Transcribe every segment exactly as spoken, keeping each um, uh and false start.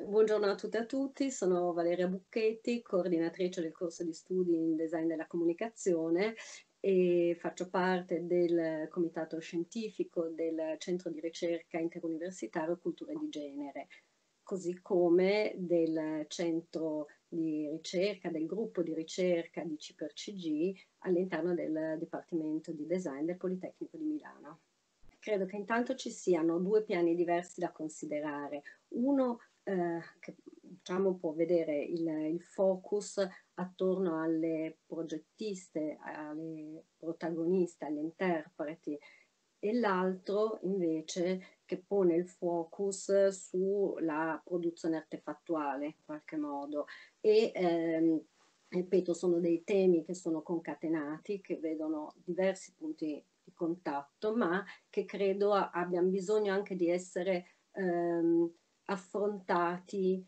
Buongiorno a tutte e a tutti, sono Valeria Bucchetti, coordinatrice del corso di studi in design della comunicazione e faccio parte del comitato scientifico del centro di ricerca interuniversitario Culture di Genere, così come del centro di ricerca, del gruppo di ricerca di C per C G all'interno del Dipartimento di Design del Politecnico di Milano. Credo che intanto ci siano due piani diversi da considerare. Uno eh, che diciamo, può vedere il, il focus attorno alle progettiste, alle protagoniste, agli interpreti, e l'altro invece che pone il focus sulla produzione artefattuale in qualche modo. E ehm, ripeto, sono dei temi che sono concatenati, che vedono diversi punti di contatto, ma che credo abbiano bisogno anche di essere ehm, affrontati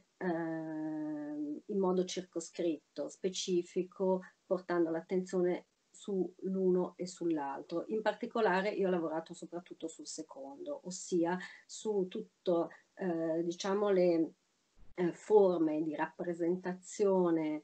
ehm, in modo circoscritto, specifico, portando l'attenzione sull'uno e sull'altro. In particolare io ho lavorato soprattutto sul secondo, ossia su tutto, eh, diciamo, le eh, forme di rappresentazione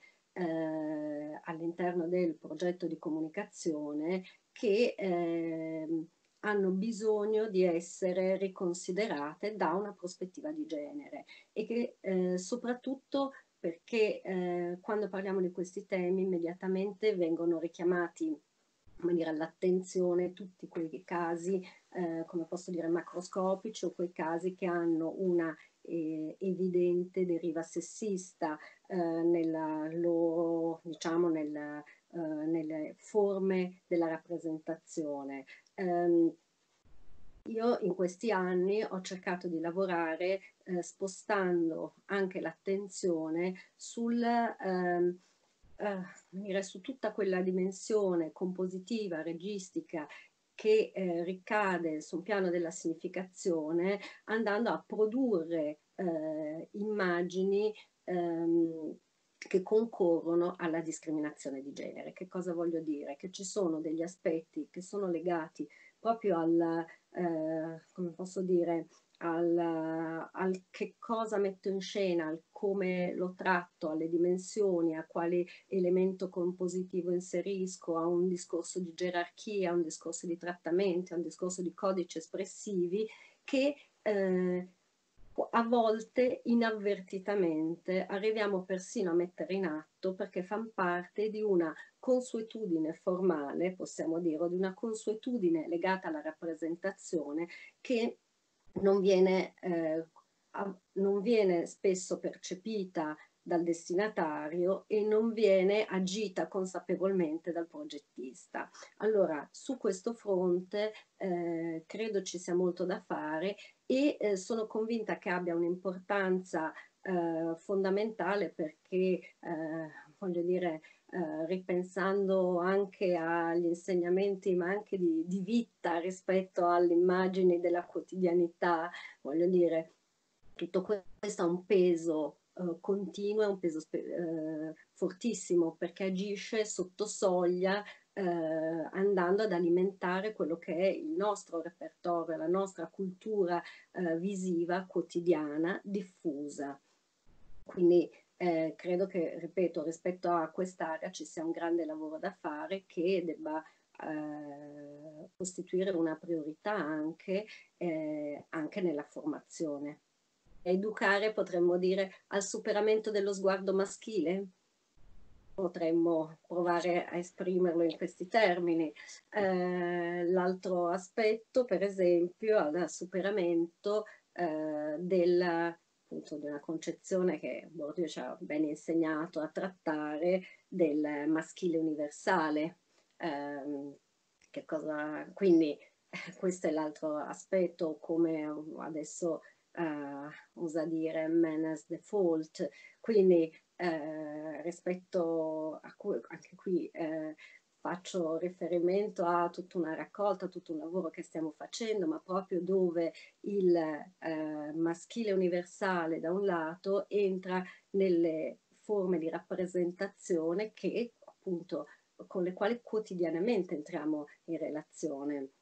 eh, all'interno del progetto di comunicazione che eh, hanno bisogno di essere riconsiderate da una prospettiva di genere e che eh, soprattutto perché eh, quando parliamo di questi temi immediatamente vengono richiamati come dire, all'attenzione tutti quei casi, eh, come posso dire, macroscopici o quei casi che hanno una eh, evidente deriva sessista eh, nella loro, diciamo, nella, eh, nelle forme della rappresentazione. Um, io in questi anni ho cercato di lavorare eh, spostando anche l'attenzione sul, ehm, eh, su tutta quella dimensione compositiva, registica che eh, ricade sul piano della significazione, andando a produrre eh, immagini ehm, che concorrono alla discriminazione di genere. Che cosa voglio dire? Che ci sono degli aspetti che sono legati proprio al, eh, come posso dire, al, al che cosa metto in scena, al come lo tratto, alle dimensioni, a quali elemento compositivo inserisco, a un discorso di gerarchia, a un discorso di trattamenti, a un discorso di codici espressivi che eh, a volte inavvertitamente arriviamo persino a mettere in atto perché fanno parte di una consuetudine formale, possiamo dire, o di una consuetudine legata alla rappresentazione che non viene, eh, non viene spesso percepita dal destinatario e non viene agita consapevolmente dal progettista. Allora, su questo fronte eh, credo ci sia molto da fare e eh, sono convinta che abbia un'importanza eh, fondamentale perché, eh, voglio dire, eh, ripensando anche agli insegnamenti, ma anche di, di vita rispetto alle immagini della quotidianità, voglio dire, tutto questo ha un peso eh, continuo, è un peso eh, fortissimo perché agisce sotto soglia eh, andando ad alimentare quello che è il nostro repertorio, la nostra cultura eh, visiva quotidiana diffusa. Quindi eh, credo che, ripeto, rispetto a quest'area ci sia un grande lavoro da fare che debba eh, costituire una priorità anche, eh, anche nella formazione. Educare, potremmo dire, al superamento dello sguardo maschile? Potremmo provare a esprimerlo in questi termini. Eh, l'altro aspetto, per esempio, al superamento eh, della, appunto, di una concezione che Bourdieu ci ha ben insegnato a trattare del maschile universale. Eh, che cosa, quindi eh, questo è l'altro aspetto, come adesso uh, usa dire man as default, quindi eh, rispetto a cui anche qui eh, faccio riferimento a tutta una raccolta, a tutto un lavoro che stiamo facendo, ma proprio dove il eh, maschile universale da un lato entra nelle forme di rappresentazione che appunto con le quali quotidianamente entriamo in relazione.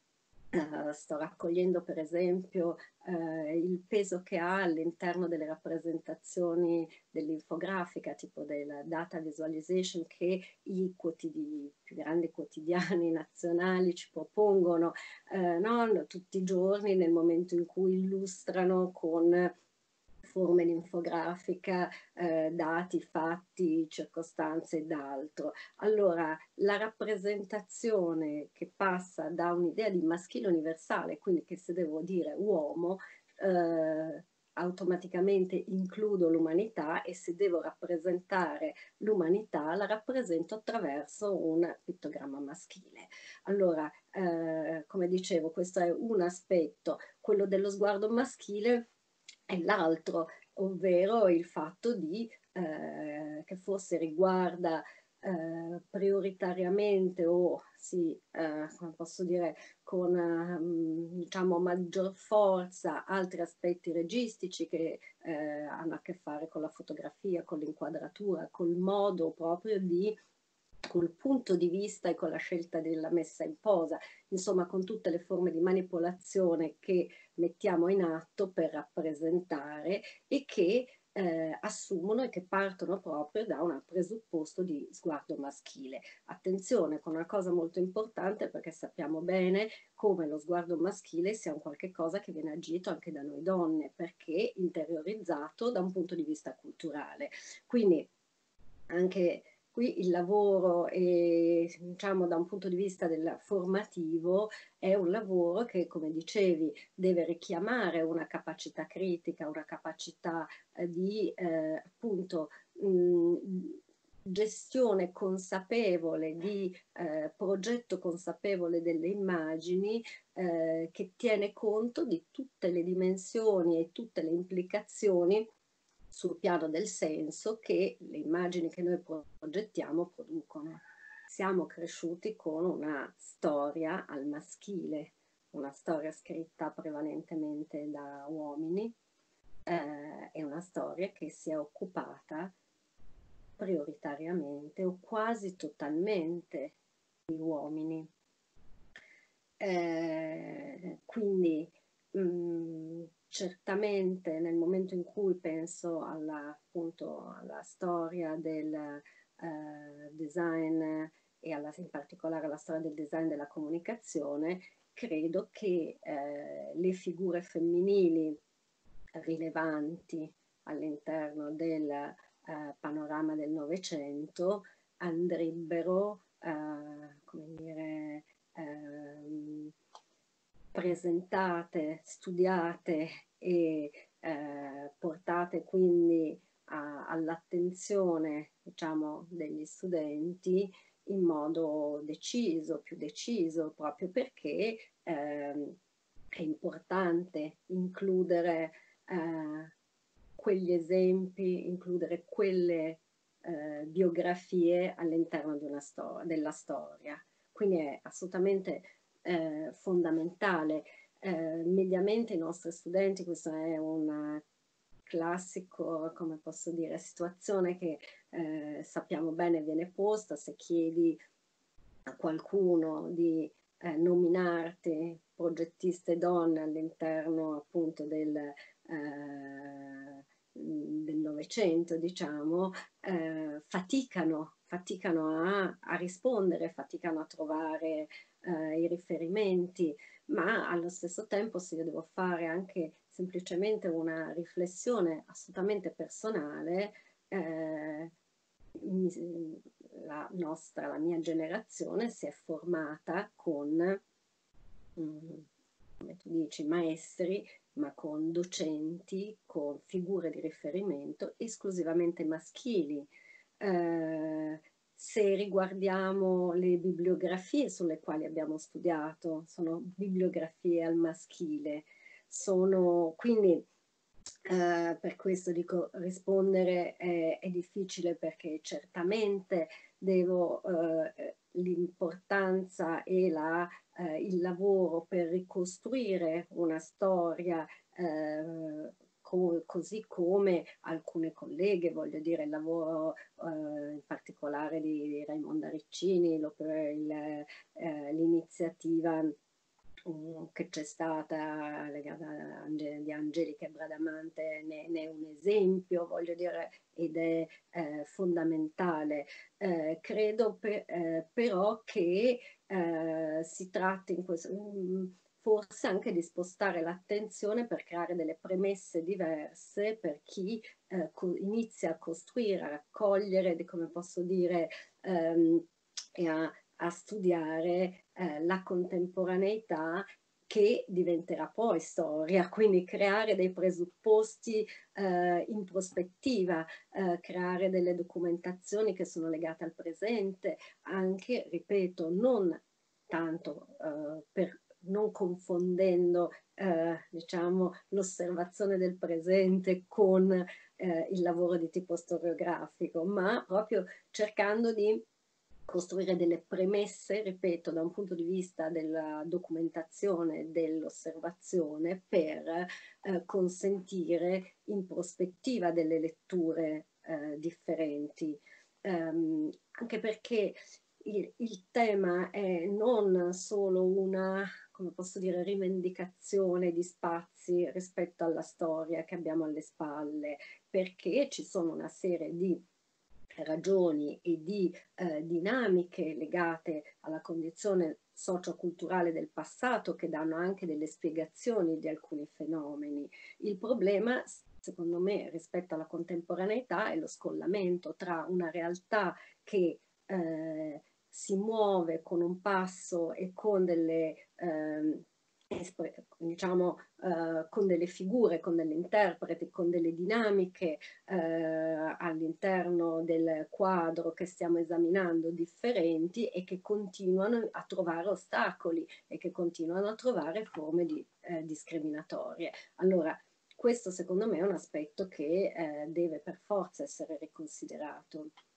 Uh, sto raccogliendo per esempio uh, il peso che ha all'interno delle rappresentazioni dell'infografica, tipo della data visualization che i, quotidi- i più grandi quotidiani nazionali ci propongono, uh, no? Tutti i giorni nel momento in cui illustrano con forme di infografica, eh, dati, fatti, circostanze ed altro. Allora, la rappresentazione che passa da un'idea di maschile universale, quindi che se devo dire uomo, eh, automaticamente includo l'umanità, e se devo rappresentare l'umanità la rappresento attraverso un pittogramma maschile. Allora, eh, come dicevo, questo è un aspetto. Quello dello sguardo maschile è l'altro, ovvero il fatto di, eh, che forse riguarda eh, prioritariamente o sì, eh, come posso dire, con eh, diciamo maggior forza altri aspetti registici che eh, hanno a che fare con la fotografia, con l'inquadratura, col modo proprio di, col punto di vista e con la scelta della messa in posa, insomma con tutte le forme di manipolazione che mettiamo in atto per rappresentare e che eh, assumono e che partono proprio da un presupposto di sguardo maschile. Attenzione con una cosa molto importante, perché sappiamo bene come lo sguardo maschile sia un qualche cosa che viene agito anche da noi donne, perché interiorizzato da un punto di vista culturale. Quindi anche qui il lavoro, eh, diciamo da un punto di vista del formativo, è un lavoro che, come dicevi, deve richiamare una capacità critica, una capacità eh, di eh, appunto mh, gestione consapevole, di eh, progetto consapevole delle immagini, eh, che tiene conto di tutte le dimensioni e tutte le implicazioni sul piano del senso che le immagini che noi progettiamo producono. Siamo cresciuti con una storia al maschile, una storia scritta prevalentemente da uomini, eh, è una storia che si è occupata prioritariamente o quasi totalmente di uomini. Eh, quindi mh, certamente nel momento in cui penso alla, appunto, alla storia del eh, design e alla, in particolare alla storia del design della comunicazione, credo che eh, le figure femminili rilevanti all'interno del eh, panorama del Novecento andrebbero, eh, come dire, ehm, presentate, studiate e eh, portate quindi all'attenzione, diciamo, degli studenti in modo deciso, più deciso, proprio perché ehm, è importante includere eh, quegli esempi, includere quelle eh, biografie all'interno di una sto- della storia. Quindi è assolutamente eh, fondamentale. Eh, mediamente i nostri studenti, questo è un classico, come posso dire, situazione che eh, sappiamo bene viene posta se chiedi a qualcuno di eh, nominarti progettiste donne all'interno appunto del, eh, del Novecento, diciamo, eh, faticano, faticano a, a, rispondere, faticano a trovare eh, i riferimenti, ma allo stesso tempo se io devo fare anche semplicemente una riflessione assolutamente personale, eh, la nostra, la mia generazione si è formata con, mm, come tu dici, maestri, ma con docenti, con figure di riferimento esclusivamente maschili. Eh, se riguardiamo le bibliografie sulle quali abbiamo studiato, sono bibliografie al maschile, sono quindi eh, per questo dico rispondere è, è difficile, perché certamente devo eh, l'importanza e la, eh, il lavoro per ricostruire una storia eh, co così come alcune colleghe, voglio dire il lavoro eh, in particolare di, di Raimonda Riccini, eh, l'iniziativa mh, che c'è stata legata a Ange- di Angelica e Bradamante ne, ne è un esempio, voglio dire, ed è eh, fondamentale. Eh, credo pe- eh, però che eh, si tratti in questo, mh, forse anche di spostare l'attenzione per creare delle premesse diverse per chi eh, co- inizia a costruire, a raccogliere, di- come posso dire, ehm, e a, a studiare eh, la contemporaneità che diventerà poi storia, quindi creare dei presupposti eh, in prospettiva, eh, creare delle documentazioni che sono legate al presente, anche, ripeto, non tanto eh, per non confondendo eh, diciamo, l'osservazione del presente con eh, il lavoro di tipo storiografico, ma proprio cercando di costruire delle premesse, ripeto, da un punto di vista della documentazione, dell'osservazione, per eh, consentire in prospettiva delle letture eh, differenti. Um, anche perché il, il tema è non solo una, come posso dire, rivendicazione di spazi rispetto alla storia che abbiamo alle spalle, perché ci sono una serie di ragioni e di eh, dinamiche legate alla condizione socioculturale del passato che danno anche delle spiegazioni di alcuni fenomeni. Il problema, secondo me, rispetto alla contemporaneità è lo scollamento tra una realtà che eh, si muove con un passo e con delle eh, diciamo eh, con delle figure, con degli interpreti, con delle dinamiche eh, all'interno del quadro che stiamo esaminando differenti e che continuano a trovare ostacoli e che continuano a trovare forme di, eh, discriminatorie. Allora, questo secondo me è un aspetto che eh, deve per forza essere riconsiderato.